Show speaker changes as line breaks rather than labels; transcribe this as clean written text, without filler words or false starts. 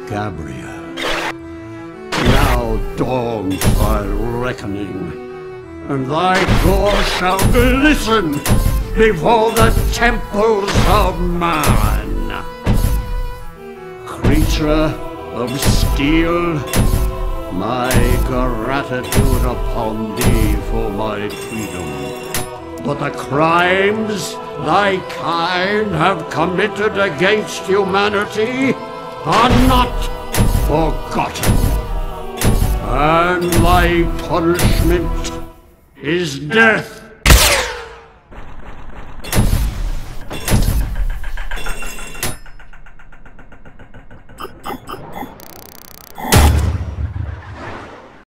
Gabriel. Now dawns thy reckoning, and thy gore shall glisten before the temples of man. Creature of steel, my gratitude upon thee for my freedom. But the crimes thy kind have committed against humanity are not forgotten. And thy punishment is death.